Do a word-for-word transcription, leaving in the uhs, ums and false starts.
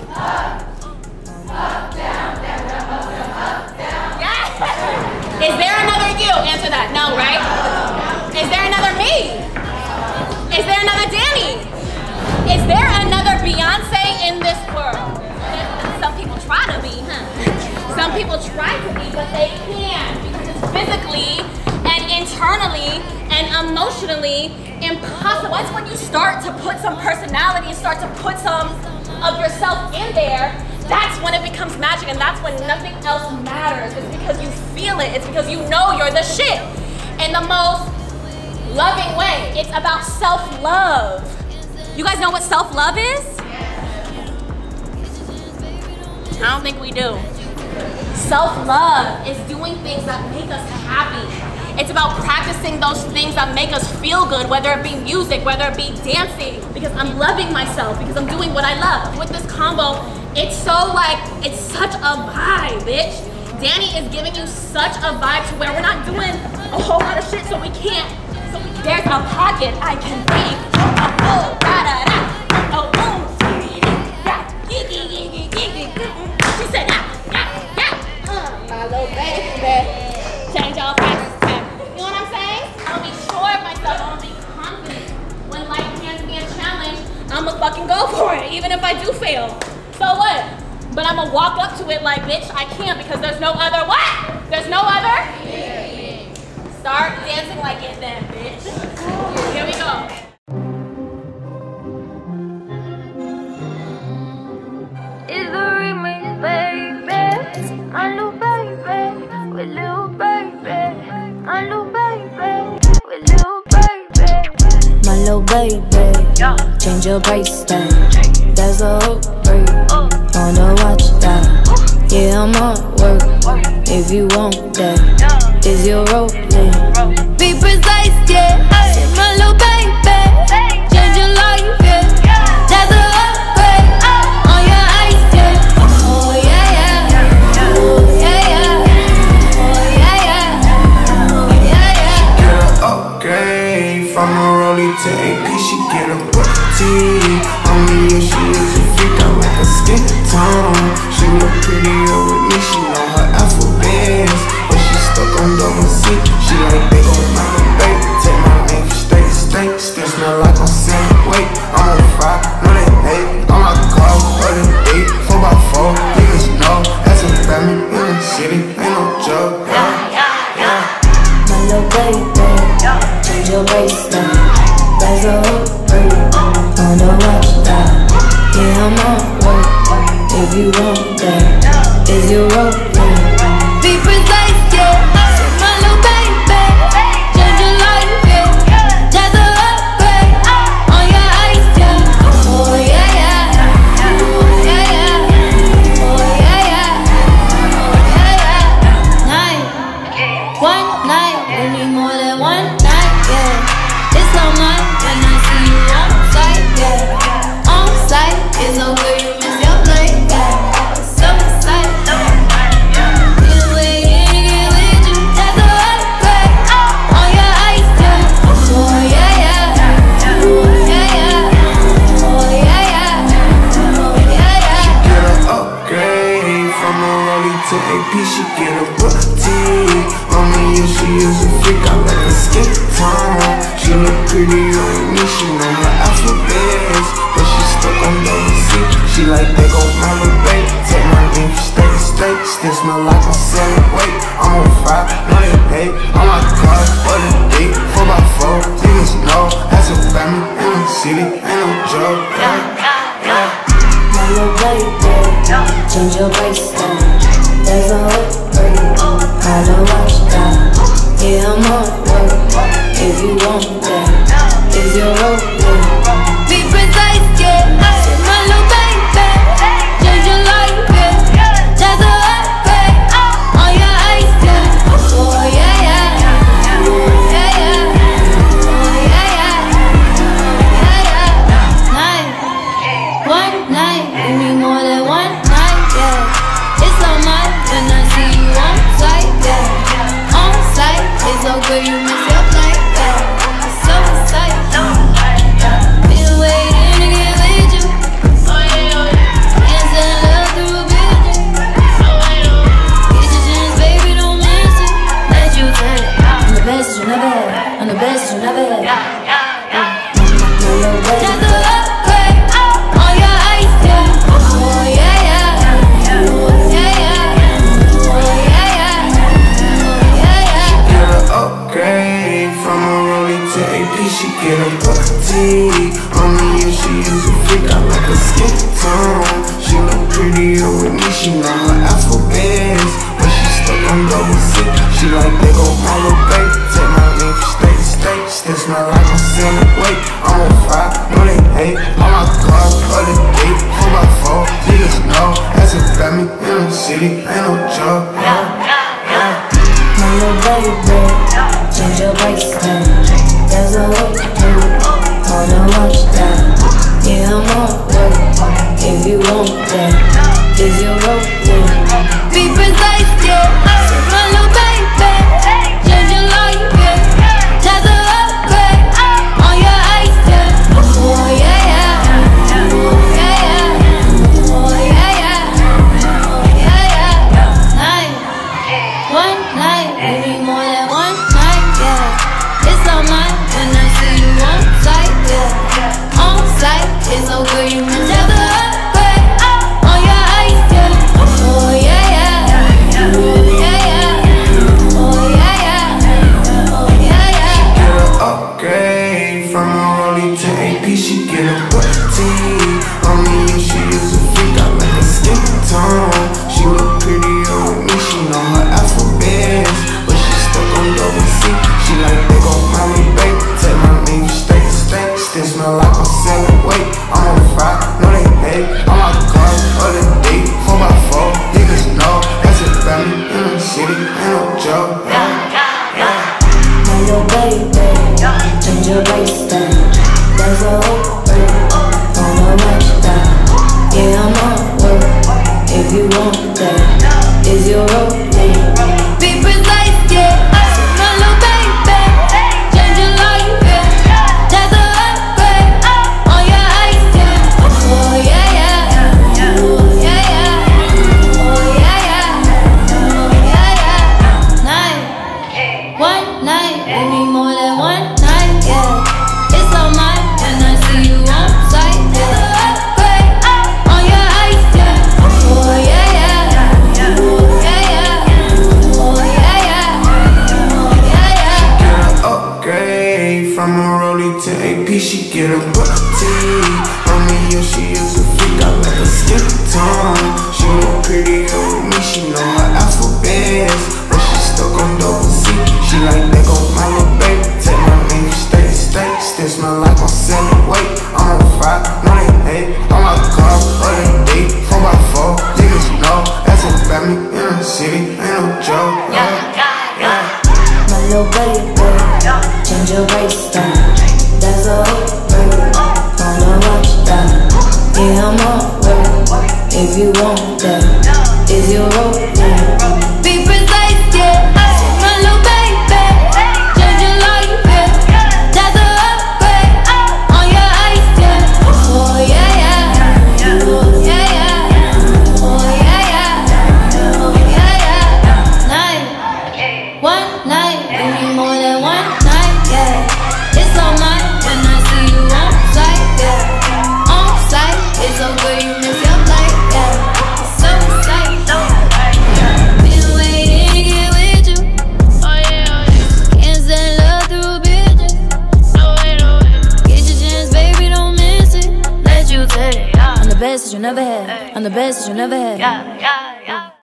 Is there another you? Answer that. No, right? Is there another me? Is there another Danny? Is there another Beyonce in this world? Some people try to be, huh? Some people try to be, but they can't because it's physically and internally and emotionally impossible. It's when you start to put some personality and start to put some of yourself in there, that's when it becomes magic, and that's when nothing else matters. It's because you feel it. It's because you know you're the shit in the most loving way. It's about self-love. You guys know what self-love is? I don't think we do. Self-love is doing things that make us happy. It's about practicing those things that make us feel good, whether it be music, whether it be dancing, because I'm loving myself, because I'm doing what I love. With this combo, it's so like, it's such a vibe, bitch. Danny is giving you such a vibe to where we're not doing a whole lot of shit, so we can't. So we, there's a pocket I can be. Oh, oh, da da da. Oh, boom. She said, yeah, yeah, yeah. Uh, my little baby. Change all facts. You know what I'm saying? I'm gonna be sure of myself. I'm gonna be confident. When life hands me a challenge, I'm gonna fucking go for it, even if I do fail. So what? But I'm gonna walk up to it like, bitch, I can't because there's no other what? There's no other? Yeah. Start dancing like it then, bitch. Here we go. It's the remix, baby. My little baby, with little baby. My little baby, with little baby. My little baby, change your bracelet. There's a hook for you, wanna watch that. Yeah, I'm on work, if you want that. Is your role, yeah. Be precise, yeah. My little baby, change your life, yeah. There's a upgrade on your ice, yeah. Oh yeah, yeah. Oh yeah, yeah. Oh yeah, yeah. Oh yeah, yeah. Get an upgrade from a rollie to A P. She get a booty. On me, yeah, she is a freak. I like a skin tone. She look prettier with me. She know her alphabets, but she stuck on double C. She like they gon' my baby. Take my name for steak, steak. Still smell like I'm selling weight. I'm on fire, no they hate. I'm like a car, but it eight, four by four. Niggas know that's a family in the city. Ain't no joke. Yeah, yeah, yeah. My little baby, change your bracelet. There's a hook for you, wanna watch that. Yeah, I'm on work, if you want that. Is your role, yeah. Be precise, yeah. My little baby, change your life, yeah. There's a upgrade on your ice, yeah. Oh yeah, yeah. Oh yeah, yeah. Oh yeah, yeah. Oh yeah, yeah. Night, one night, we need more than one night, yeah. It's so much when I see you on site, yeah. On site, it's so good you miss your flight, yeah. So excited. To A P, she get a booty. On me, yeah, she is a freak. I like her skin tone. She look pretty on me. She know her alphabets, but she stuck on double C. She like they gon' my little baby. Take my name for steak, steak. Still smell like I'm selling weight. I'm on fire, no they hate. I'm like a car, but it eight, four by four. Niggas know that's a family in the city. Ain't no joke. Yeah, yeah. My little baby, change your bracelet. There's a hook for you, how to watch that. Yeah, I'm on work, if you want that. Is your role, yeah. Be precise, yeah. My little baby, change your life, yeah. There's a upgrade on your ice, yeah. Oh yeah, yeah. Oh yeah, yeah. Oh yeah, yeah. Oh yeah, yeah. Night, one night, we need more than one night, yeah. It's so much when I see you on site, yeah. On site, it's so good you miss your flight, yeah. So excited. city, ain't no joke. Yeah, yeah, yeah. My little baby, change your waistline. There's a hook through, wanna watch that. Yeah, I'm on work, if you want that. Is your rope, yeah. Be precise, yeah. My little baby, change your life, yeah. There's a upgrade on your ice, yeah. Oh yeah, yeah. Oh yeah, yeah. Oh yeah, yeah. Oh yeah, yeah. Night, one night, maybe more than one night, yeah. It's all mine, and I see you on site, yeah. On site, it's so good you can tell the upgrade on your ice, yeah. Oh yeah, yeah. Oh yeah, yeah. Oh yeah, yeah. Oh yeah, yeah. Get an upgrade from a rollie to A P. She get a booty on me and she is a freak. I like her skin tone. She look prettier with me. She know her alphabets, but she stuck on double C. She like big old mommy babe. Take my name state to state. Still smell like I'm selling weight. I'm on fire, no they hate. On my car, other day, four by four. Niggas know that's a family in the city. Ain't no joke. My little baby, change your waistline. There's a hook through, wanna watch that. Yeah, I'm on work, if you want that. Is your rope, yeah. Be precise, yeah. My little baby, change your life, yeah. There's a upgrade on your ice, yeah. Oh yeah, yeah. Oh yeah, yeah. Oh yeah, yeah. Oh yeah, yeah. Night, one night, maybe more than one night, yeah. It's all mine, and I see you on site, yeah. Upgrade on your ice, yeah. Oh yeah, yeah. Oh yeah, yeah. Oh yeah, yeah. Oh yeah, yeah. Get an upgrade from a rollie to A P. She get a booty on me and she is a freak. I like her skin tone. She look prettier with me. She know her alphabets, but she stuck on double C. She like they go my little baby. Take my name state to state. Still smell like I'm selling weight. I'm on fire, no they hate. On my car, other day, four by four. Niggas know that's a family in the city. Ain't no joke. Yeah, yeah. My little baby, change your waistline. There's a hook through, wanna watch that. Yeah, I'm on work, if you want that. Is your rope, yeah. Be precise, yeah. My little baby, change your life, yeah. There's a upgrade on your ice, yeah. Oh yeah, yeah. Oh yeah, yeah. Oh yeah, yeah. Oh yeah, yeah. Night, one night, maybe more than one night, yeah. It's all mine, and I see you on site, yeah. On site, it's so good you miss your flight, yeah. So excited, been waiting to get with you. Oh yeah, oh yeah. Can't send love through bitches. No way, no way. Get your chance, baby, don't miss it. Let you take it. I'm the best that you never had. I'm the best that you never had. Yeah, yeah, yeah.